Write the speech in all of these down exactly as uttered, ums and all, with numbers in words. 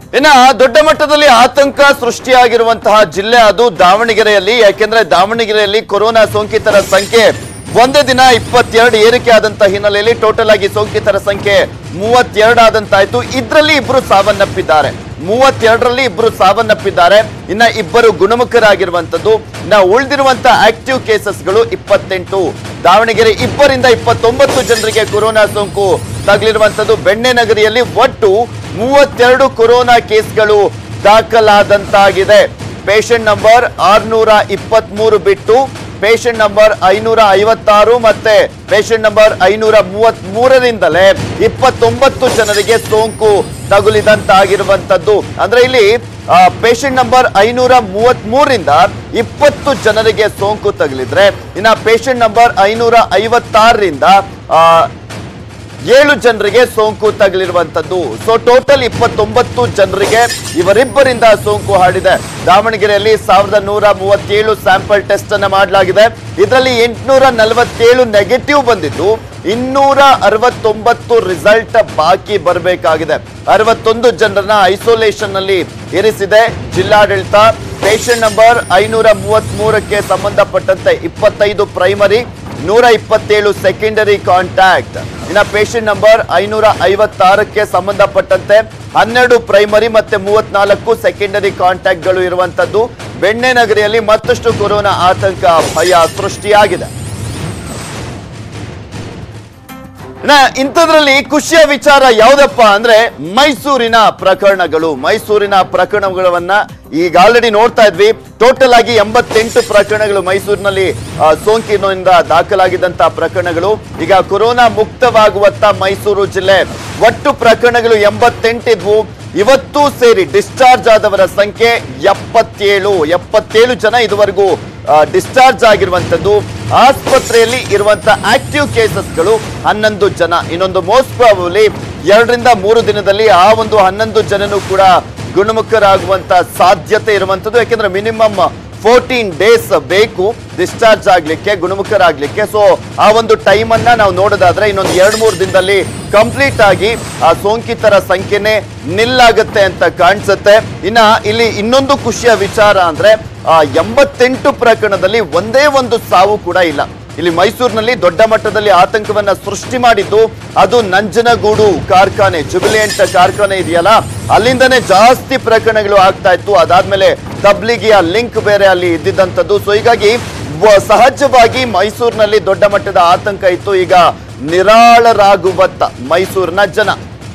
ಇನ್ನ ದೊಡ್ಡ ಮಟ್ಟದಲ್ಲಿ ಆತಂಕ ಸೃಷ್ಟಿಯಾಗಿರುವಂತಹ ಜಿಲ್ಲೆ ಅದು ದಾವಣಗೆರೆಯಲ್ಲಿ. ಯಾಕೆಂದ್ರೆ ದಾವಣಗೆರೆಯಲ್ಲಿ ಕೊರೋನಾ ಸೋಂಕಿತರ ಸಂಖ್ಯೆ ಒಂದೇ ದಿನ ಇಪ್ಪತ್ತೆರಡು ಏರಿಕೆ ಆದಂತ ಹಿನ್ನೆಲೆಯಲ್ಲಿ ಟೋಟಲ್ ಆಗಿ ಸೋಂಕಿತರ ಸಂಖ್ಯೆ ಮೂವತ್ತೆರಡು ಆದಂತಾಯ್ತು. ಇದರಲ್ಲಿ ಇಬ್ರು ಸಾವನ್ನಪ್ಪಿದ್ದಾರೆ, ಮೂವತ್ತೆರಡರಲ್ಲಿ ಇಬ್ರು ಸಾವನ್ನಪ್ಪಿದ್ದಾರೆ. ಇನ್ನ ಇಬ್ಬರು ಗುಣಮುಖರಾಗಿರುವಂತದ್ದು. ಇನ್ನ ಉಳಿದಿರುವಂತ ಆಕ್ಟಿವ್ ಕೇಸಸ್ಗಳು ಇಪ್ಪತ್ತೆಂಟು. ದಾವಣಗೆರೆ ಇಬ್ಬರಿಂದ ಇಪ್ಪತ್ತೊಂಬತ್ತು ಜನರಿಗೆ ಕೊರೋನಾ ಸೋಂಕು ತಗುಲಿರುವಂತದ್ದು. ಬೆಣ್ಣೆನಗರಿಯಲ್ಲಿ ಒಟ್ಟು ಮೂವತ್ತೆರಡು ಕೊರೋನಾ ಕೇಸ್ಗಳು ದಾಖಲಾದಂತಾಗಿದೆ. ಪೇಷಂಟ್ ನಂಬರ್ ಆರ್ನೂರ ಇಪ್ಪತ್ತ್ ಮೂರು ಬಿಟ್ಟು ಪೇಷಂಟ್ ನಂಬರ್ ಐನೂರ ಐವತ್ತಾರು ಮತ್ತೆ ಪೇಷಂಟ್ ನಂಬರ್ ಐನೂರ ಮೂವತ್ತ್ ಮೂರರಿಂದಲೇ ಇಪ್ಪತ್ತೊಂಬತ್ತು ಜನರಿಗೆ ಸೋಂಕು ತಗುಲಿದಂತಾಗಿರುವಂತದ್ದು. ಅಂದ್ರೆ ಇಲ್ಲಿ ಪೇಷಂಟ್ ನಂಬರ್ ಐನೂರ ಮೂವತ್ತ್ ಮೂರರಿಂದ ಇಪ್ಪತ್ತು ಜನರಿಗೆ ಸೋಂಕು ತಗುಲಿದ್ರೆ ಇನ್ನ ಪೇಷಂಟ್ ನಂಬರ್ ಐನೂರ ಐವತ್ತಾರರಿಂದ ಆ ಏಳು ಜನರಿಗೆ ಸೋಂಕು ತಗುಲಿರುವಂತದ್ದು. ಸೊ ಟೋಟಲ್ ಇಪ್ಪತ್ತೊಂಬತ್ತು ಜನರಿಗೆ ಇವರಿಬ್ಬರಿಂದ ಸೋಂಕು ಹರಡಿದೆ. ದಾವಣಗೆರೆಯಲ್ಲಿ ಸಾವಿರದ ನೂರ ಮೂವತ್ತೇಳು ಸ್ಯಾಂಪಲ್ ಟೆಸ್ಟ್ ಅನ್ನ ಮಾಡಲಾಗಿದೆ. ಇದರಲ್ಲಿ ಎಂಟುನೂರ ನಲವತ್ತೇಳು ನೆಗೆಟಿವ್ ಬಂದಿದ್ದು ಇನ್ನೂರ ಅರವತ್ತೊಂಬತ್ತು ರಿಸಲ್ಟ್ ಬಾಕಿ ಬರಬೇಕಾಗಿದೆ. ಅರವತ್ತೊಂದು ಜನರನ್ನ ಐಸೋಲೇಷನ್ ನಲ್ಲಿ ಇರಿಸಿದೆ ಜಿಲ್ಲಾಡಳಿತ. ಪೇಷಂಟ್ ನಂಬರ್ ಐನೂರ ಮೂವತ್ತ್ ಮೂರಕ್ಕೆ ಸಂಬಂಧಪಟ್ಟಂತೆ ಇಪ್ಪತ್ತೈದು ಪ್ರೈಮರಿ, ನೂರ ಇಪ್ಪತ್ತೇಳು ಸೆಕೆಂಡರಿ ಕಾಂಟ್ಯಾಕ್ಟ್. ಇನ್ನ ಪೇಷಂಟ್ ನಂಬರ್ ಐನೂರ ಐವತ್ತಾರಕ್ಕೆ ಸಂಬಂಧಪಟ್ಟಂತೆ ಹನ್ನೆರಡು ಪ್ರೈಮರಿ ಮತ್ತೆ ಮೂವತ್ನಾಲ್ಕು ಸೆಕೆಂಡರಿ ಕಾಂಟ್ಯಾಕ್ಟ್ ಗಳು ಇರುವಂತದ್ದು. ಬೆಣ್ಣೆನಗರಿಯಲ್ಲಿ ಮತ್ತಷ್ಟು ಕೊರೋನಾ ಆತಂಕ ಭಯ ಸೃಷ್ಟಿಯಾಗಿದೆ. ಇಂಥದ್ರಲ್ಲಿ ಖುಷಿಯ ವಿಚಾರ ಯಾವ್ದಪ್ಪ ಅಂದ್ರೆ ಮೈಸೂರಿನ ಪ್ರಕರಣಗಳು. ಮೈಸೂರಿನ ಪ್ರಕರಣಗಳನ್ನ ಈಗ ಆಲ್ರೆಡಿ ನೋಡ್ತಾ ಇದ್ವಿ. ಟೋಟಲ್ ಆಗಿ ಎಂಬತ್ತೆಂಟು ಪ್ರಕರಣಗಳು ಮೈಸೂರಿನಲ್ಲಿ ಸೋಂಕಿನಿಂದ ದಾಖಲಾಗಿದ್ದಂತಹ ಪ್ರಕರಣಗಳು. ಈಗ ಕೊರೋನಾ ಮುಕ್ತವಾಗುವತ್ತ ಮೈಸೂರು ಜಿಲ್ಲೆ. ಒಟ್ಟು ಪ್ರಕರಣಗಳು ಎಂಬತ್ತೆಂಟಿದ್ವು. ಇವತ್ತು ಸೇರಿ ಡಿಸ್ಚಾರ್ಜ್ ಆದವರ ಸಂಖ್ಯೆ ಎಪ್ಪತ್ತೇಳು ಎಪ್ಪತ್ತೇಳು ಜನ ಇದುವರೆಗೂ ಡಿಸ್ಚಾರ್ಜ್ ಆಗಿರುವಂತದ್ದು. ಆಸ್ಪತ್ರೆಯಲ್ಲಿ ಇರುವಂತ ಆಕ್ಟಿವ್ ಕೇಸಸ್ಗಳು ಹನ್ನೊಂದು ಜನ. ಇನ್ನೊಂದು ಮೋಸ್ಟ್ ಪ್ರಾಬಬ್ಲಿ ಎರಡರಿಂದ ಮೂರು ದಿನದಲ್ಲಿ ಆ ಒಂದು ಹನ್ನೊಂದು ಜನನು ಕೂಡ ಗುಣಮುಖರಾಗುವಂತ ಸಾಧ್ಯತೆ ಇರುವಂತದ್ದು. ಯಾಕೆಂದ್ರೆ ಮಿನಿಮಮ್ ಫೋರ್ಟೀನ್ ಡೇಸ್ ಬೇಕು ಡಿಸ್ಚಾರ್ಜ್ ಆಗ್ಲಿಕ್ಕೆ, ಗುಣಮುಖರಾಗ್ಲಿಕ್ಕೆ. ಸೊ ಆ ಒಂದು ಟೈಮ್ ಅನ್ನ ನಾವು ನೋಡೋದಾದ್ರೆ ಇನ್ನೊಂದು ಎರಡ್ ಮೂರು ದಿನದಲ್ಲಿ ಕಂಪ್ಲೀಟ್ ಆಗಿ ಆ ಸೋಂಕಿತರ ಸಂಖ್ಯೆನೆ ನಿಲ್ಲಾಗುತ್ತೆ ಅಂತ ಕಾಣಿಸುತ್ತೆ. ಇನ್ನ ಇಲ್ಲಿ ಇನ್ನೊಂದು ಖುಷಿಯ ವಿಚಾರ ಅಂದ್ರೆ ಆ ಎಂಬತ್ತೆಂಟು ಪ್ರಕರಣದಲ್ಲಿ ಒಂದೇ ಒಂದು ಸಾವು ಕೂಡ ಇಲ್ಲ. ಇಲ್ಲಿ ಮೈಸೂರಿನಲ್ಲಿ ದೊಡ್ಡ ಮಟ್ಟದಲ್ಲಿ ಆತಂಕವನ್ನ ಸೃಷ್ಟಿ ಮಾಡಿದ್ದು ಅದು ನಂಜನಗೂಡು ಕಾರ್ಖಾನೆ, ಜುಬಿಲಿಯಂಟ್ ಕಾರ್ಖಾನೆ ಇದೆಯಲ್ಲ, ಅಲ್ಲಿಂದನೇ ಜಾಸ್ತಿ ಪ್ರಕರಣಗಳು ಆಗ್ತಾ ಇತ್ತು. ಅದಾದ್ಮೇಲೆ ತಬ್ಲಿಗಿಯ ಲಿಂಕ್ ಬೇರೆ ಅಲ್ಲಿ ಇದ್ದಿದ್ದಂಥದ್ದು. ಸೊ ಹೀಗಾಗಿ ಸಹಜವಾಗಿ ಮೈಸೂರಿನಲ್ಲಿ ದೊಡ್ಡ ಮಟ್ಟದ ಆತಂಕ ಇತ್ತು. ಈಗ ನಿರಾಳರಾಗುವತ್ತ ಮೈಸೂರಿನ ಜನ.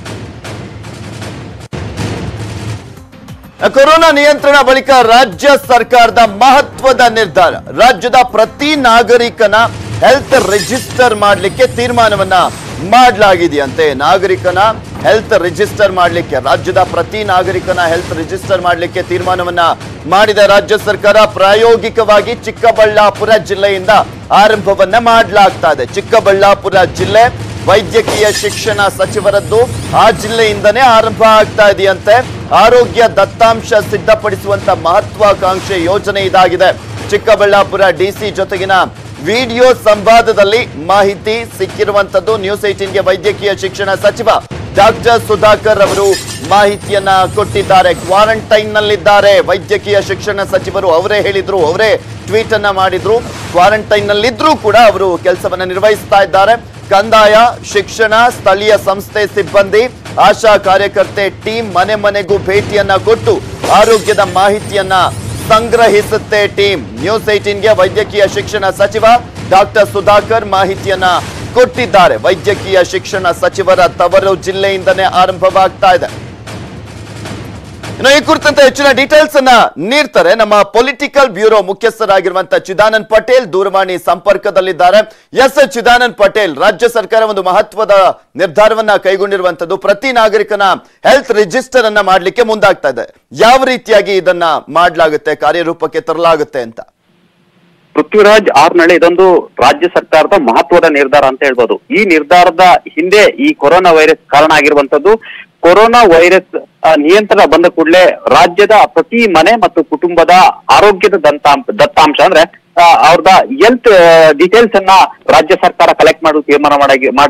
ಕೊರೋನಾ ನಿಯಂತ್ರಣ ಬಳಿಕ ರಾಜ್ಯ ಸರ್ಕಾರದ ಮಹತ್ವದ ನಿರ್ಧಾರ. ರಾಜ್ಯದ ಪ್ರತಿ ನಾಗರಿಕನ ಹೆಲ್ತ್ ರಿಜಿಸ್ಟರ್ ಮಾಡಲಿಕ್ಕೆ ತೀರ್ಮಾನವನ್ನ ಮಾಡಲಾಗಿದೆಯಂತೆ. ನಾಗರಿಕನ ಹೆಲ್ತ್ ರಿಜಿಸ್ಟರ್ ಮಾಡಲಿಕ್ಕೆ ರಾಜ್ಯದ ಪ್ರತಿ ನಾಗರಿಕನ ಹೆಲ್ತ್ ರಿಜಿಸ್ಟರ್ ಮಾಡಲಿಕ್ಕೆ ತೀರ್ಮಾನವನ್ನ ಮಾಡಿದ ರಾಜ್ಯ ಸರ್ಕಾರ. ಪ್ರಾಯೋಗಿಕವಾಗಿ ಚಿಕ್ಕಬಳ್ಳಾಪುರ ಜಿಲ್ಲೆಯಿಂದ ಆರಂಭವನ್ನ ಮಾಡಲಾಗ್ತಾ ಇದೆ. ಚಿಕ್ಕಬಳ್ಳಾಪುರ ಜಿಲ್ಲೆ ವೈದ್ಯಕೀಯ ಶಿಕ್ಷಣ ಸಚಿವರದ್ದು ಆ ಜಿಲ್ಲೆಯಿಂದನೇ ಆರಂಭ ಆಗ್ತಾ ಇದೆಯಂತೆ. ಆರೋಗ್ಯ ದತ್ತಾಂಶ ಸಿದ್ಧಪಡಿಸುವಂತ ಮಹತ್ವಾಕಾಂಕ್ಷೆ ಯೋಜನೆ ಇದಾಗಿದೆ. ಚಿಕ್ಕಬಳ್ಳಾಪುರ ಡಿಸಿ ಜೊತೆಗಿನ ವಿಡಿಯೋ ಸಂವಾದದಲ್ಲಿ ಮಾಹಿತಿ ಸಿಕ್ಕಿರುವಂತದ್ದು. ನ್ಯೂಸ್ ಏಟೀನ್ಗೆ ವೈದ್ಯಕೀಯ ಶಿಕ್ಷಣ ಸಚಿವ ಡಾಕ್ಟರ್ ಸುಧಾಕರ್ ಅವರು ಮಾಹಿತಿಯನ್ನ ಕೊಟ್ಟಿದ್ದಾರೆ. ಕ್ವಾರಂಟೈನ್ ನಲ್ಲಿದ್ದಾರೆ ವೈದ್ಯಕೀಯ ಶಿಕ್ಷಣ ಸಚಿವರು, ಅವರೇ ಹೇಳಿದ್ರು, ಅವರೇ ಟ್ವೀಟ್ ಅನ್ನ ಮಾಡಿದ್ರು. ಕ್ವಾರಂಟೈನ್ ನಲ್ಲಿದ್ರೂ ಕೂಡ ಅವರು ಕೆಲಸವನ್ನ ನಿರ್ವಹಿಸ್ತಾ ಇದ್ದಾರೆ. ಕಂದಾಯ, ಶಿಕ್ಷಣ, ಸ್ಥಳೀಯ ಸಂಸ್ಥೆ ಸಿಬ್ಬಂದಿ, ಆಶಾ ಕಾರ್ಯಕರ್ತೆ ಟೀಮ್ ಮನೆ ಮನೆಗೂ ಭೇಟಿಯನ್ನ ಕೊಟ್ಟು ಆರೋಗ್ಯದ ಮಾಹಿತಿಯನ್ನ ಸಂಗ್ರಹಿಸುತ್ತೆ ಟೀಮ್. ನ್ಯೂಸ್ ಏಟೀನ್ಗೆ ವೈದ್ಯಕೀಯ ಶಿಕ್ಷಣ ಸಚಿವ ಡಾಕ್ಟರ್ ಸುಧಾಕರ್ ಮಾಹಿತಿಯನ್ನ ಕೊಟ್ಟಿದ್ದಾರೆ. ವೈದ್ಯಕೀಯ ಶಿಕ್ಷಣ ಸಚಿವರ ತವರು ಜಿಲ್ಲೆಯಿಂದನೇ ಆರಂಭವಾಗ್ತಾ ಇದೆ. ಇನ್ನು ಈ ಕುರಿತಂತೆ ಹೆಚ್ಚಿನ ಡೀಟೇಲ್ಸ್ ಅನ್ನ ನೀಡ್ತಾರೆ ನಮ್ಮ ಪೊಲಿಟಿಕಲ್ ಬ್ಯೂರೋ ಮುಖ್ಯಸ್ಥರಾಗಿರುವಂತಹ ಚಿದಾನಂದ್ ಪಟೇಲ್ ದೂರವಾಣಿ ಸಂಪರ್ಕದಲ್ಲಿದ್ದಾರೆ. ಎಸ್ ಚಿದಾನಂದ್ ಪಟೇಲ್, ರಾಜ್ಯ ಸರ್ಕಾರ ಒಂದು ಮಹತ್ವದ ನಿರ್ಧಾರವನ್ನ ಕೈಗೊಂಡಿರುವಂತದ್ದು. ಪ್ರತಿ ನಾಗರಿಕನ ಹೆಲ್ತ್ ರಿಜಿಸ್ಟರ್ ಅನ್ನ ಮಾಡ್ಲಿಕ್ಕೆ ಮುಂದಾಗ್ತಾ ಇದೆ. ಯಾವ ರೀತಿಯಾಗಿ ಇದನ್ನ ಮಾಡ್ಲಾಗುತ್ತೆ, ಕಾರ್ಯರೂಪಕ್ಕೆ ತರಲಾಗುತ್ತೆ ಅಂತ? ಪೃಥ್ವಿರಾಜ್ ಆರ್ನಳ್ಳಿ, ಇದೊಂದು ರಾಜ್ಯ ಸರ್ಕಾರದ ಮಹತ್ವದ ನಿರ್ಧಾರ ಅಂತ ಹೇಳ್ಬೋದು. ಈ ನಿರ್ಧಾರದ ಹಿಂದೆ ಈ ಕೊರೋನಾ ವೈರಸ್ ಕಾರಣ ಆಗಿರುವಂತದ್ದು. ಕೊರೋನಾ ವೈರಸ್ ನಿಯಂತ್ರಣ ಬಂದ ಕೂಡಲೇ ರಾಜ್ಯದ ಪ್ರತಿ ಮನೆ ಮತ್ತು ಕುಟುಂಬದ ಆರೋಗ್ಯದ ದತ್ತಾಂಶ ದತ್ತಾಂಶ ಅಂದ್ರೆ ಅವ್ರದ ಹೆಲ್ತ್ ಡೀಟೇಲ್ಸ್ ಅನ್ನ ರಾಜ್ಯ ಸರ್ಕಾರ ಕಲೆಕ್ಟ್ ಮಾಡಲು ತೀರ್ಮಾನ ಮಾಡಲಾಗಿದೆ.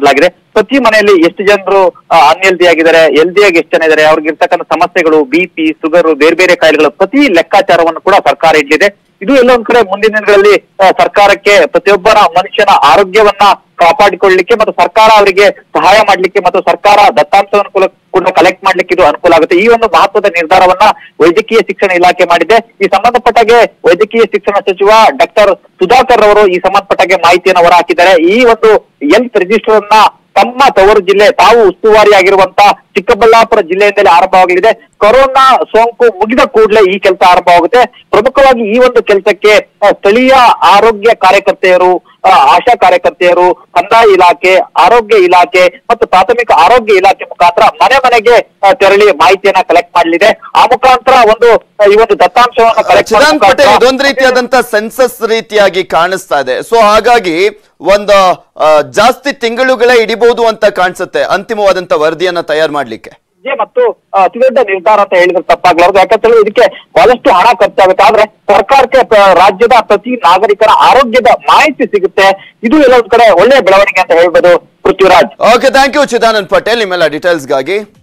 ಪ್ರತಿ ಮನೆಯಲ್ಲಿ ಎಷ್ಟು ಜನರು ಅನ್ಹೆಲ್ದಿ ಆಗಿದ್ದಾರೆ, ಹೆಲ್ದಿ ಆಗಿ ಎಷ್ಟು ಜನ ಇದ್ದಾರೆ, ಅವ್ರಿಗೆ ಇರ್ತಕ್ಕಂಥ ಸಮಸ್ಯೆಗಳು, ಬಿ ಪಿ, ಶುಗರ್, ಬೇರೆ ಬೇರೆ ಕಾಯಿಲೆಗಳು ಪ್ರತಿ ಲೆಕ್ಕಾಚಾರವನ್ನು ಕೂಡ ಸರ್ಕಾರ ಇಟ್ಟಿದೆ. ಇದು ಎಲ್ಲ ಒಂದ್ ಕಡೆ ಮುಂದಿನ ದಿನಗಳಲ್ಲಿ ಸರ್ಕಾರಕ್ಕೆ ಪ್ರತಿಯೊಬ್ಬರ ಮನುಷ್ಯನ ಆರೋಗ್ಯವನ್ನ ಕಾಪಾಡಿಕೊಳ್ಳಲಿಕ್ಕೆ ಮತ್ತು ಸರ್ಕಾರ ಅವರಿಗೆ ಸಹಾಯ ಮಾಡ್ಲಿಕ್ಕೆ ಮತ್ತು ಸರ್ಕಾರ ದತ್ತಾಂಶವನ್ನು ಕೂಡ ಕಲೆಕ್ಟ್ ಮಾಡ್ಲಿಕ್ಕೆ ಇದು ಅನುಕೂಲ ಆಗುತ್ತೆ. ಈ ಒಂದು ಮಹತ್ವದ ನಿರ್ಧಾರವನ್ನ ವೈದ್ಯಕೀಯ ಶಿಕ್ಷಣ ಇಲಾಖೆ ಮಾಡಿದೆ. ಈ ಸಂಬಂಧಪಟ್ಟಾಗೆ ವೈದ್ಯಕೀಯ ಶಿಕ್ಷಣ ಸಚಿವ ಡಾಕ್ಟರ್ ಸುಧಾಕರ್ ಅವರು ಈ ಸಂಬಂಧಪಟ್ಟಾಗೆ ಮಾಹಿತಿಯನ್ನು ಹೊರ ಹಾಕಿದ್ದಾರೆ. ಈ ಒಂದು ಹೆಲ್ತ್ ರಿಜಿಸ್ಟರ್ ಅನ್ನ ತಮ್ಮ ತವರು ಜಿಲ್ಲೆ ತಾವು ಉಸ್ತುವಾರಿ ಆಗಿರುವಂತ ಚಿಕ್ಕಬಳ್ಳಾಪುರ ಜಿಲ್ಲೆಯಿಂದಲೇ ಆರಂಭವಾಗಲಿದೆ. ಕೊರೋನಾ ಸೋಂಕು ಮುಗಿದ ಕೂಡಲೇ ಈ ಕೆಲಸ ಆರಂಭವಾಗುತ್ತೆ. ಪ್ರಮುಖವಾಗಿ ಈ ಒಂದು ಕೆಲಸಕ್ಕೆ ಸ್ಥಳೀಯ ಆರೋಗ್ಯ ಕಾರ್ಯಕರ್ತೆಯರು, ಆಶಾ ಕಾರ್ಯಕರ್ತೆಯರು, ಕಂದಾಯ ಇಲಾಖೆ, ಆರೋಗ್ಯ ಇಲಾಖೆ ಮತ್ತು ಪ್ರಾಥಮಿಕ ಆರೋಗ್ಯ ಇಲಾಖೆ ಮುಖಾಂತರ ಮನೆ ಮನೆಗೆ ತೆರಳಿ ಮಾಹಿತಿಯನ್ನ ಕಲೆಕ್ಟ್ ಮಾಡಲಿದೆ. ಆ ಮುಖಾಂತರ ಒಂದು ಈ ಒಂದು ದತ್ತಾಂಶವನ್ನು ಕಲೆಕ್ಟ್ ಮಾಡಿ ಇದೊಂದು ರೀತಿಯಾದಂತ ಸೆನ್ಸಸ್ ರೀತಿಯಾಗಿ ಕಾಣಿಸ್ತಾ ಇದೆ. ಸೊ ಹಾಗಾಗಿ ಒಂದು ಜಾಸ್ತಿ ತಿಂಗಳುಗಳೇ ಹಿಡಿಬಹುದು ಅಂತ ಕಾಣಿಸುತ್ತೆ ಅಂತಿಮವಾದಂತ ವರದಿಯನ್ನ ತಯಾರು ಮಾಡ್ಲಿಕ್ಕೆ. ಮತ್ತು ಅತಿ ದೊಡ್ಡ ನಿರ್ಧಾರ ಅಂತ ಹೇಳಿದ್ರೆ ತಪ್ಪಾಗ್ಲಾರ್ದು. ಯಾಕಂತೇಳಿ ಇದಕ್ಕೆ ಬಹಳಷ್ಟು ಹಣ ಖರ್ಚಾಗುತ್ತೆ. ಆದ್ರೆ ಸರ್ಕಾರಕ್ಕೆ ರಾಜ್ಯದ ಪ್ರತಿ ನಾಗರಿಕರ ಆರೋಗ್ಯದ ಮಾಹಿತಿ ಸಿಗುತ್ತೆ. ಇದು ಎಲ್ಲ ಒಂದ್ ಕಡೆ ಒಳ್ಳೆಯ ಬೆಳವಣಿಗೆ ಅಂತ ಹೇಳ್ಬೋದು. Prithviraj. Okay, thank you Chidanand Patel ನಿಮ್ಮೆಲ್ಲ ಡೀಟೇಲ್ಸ್ಗಾಗಿ.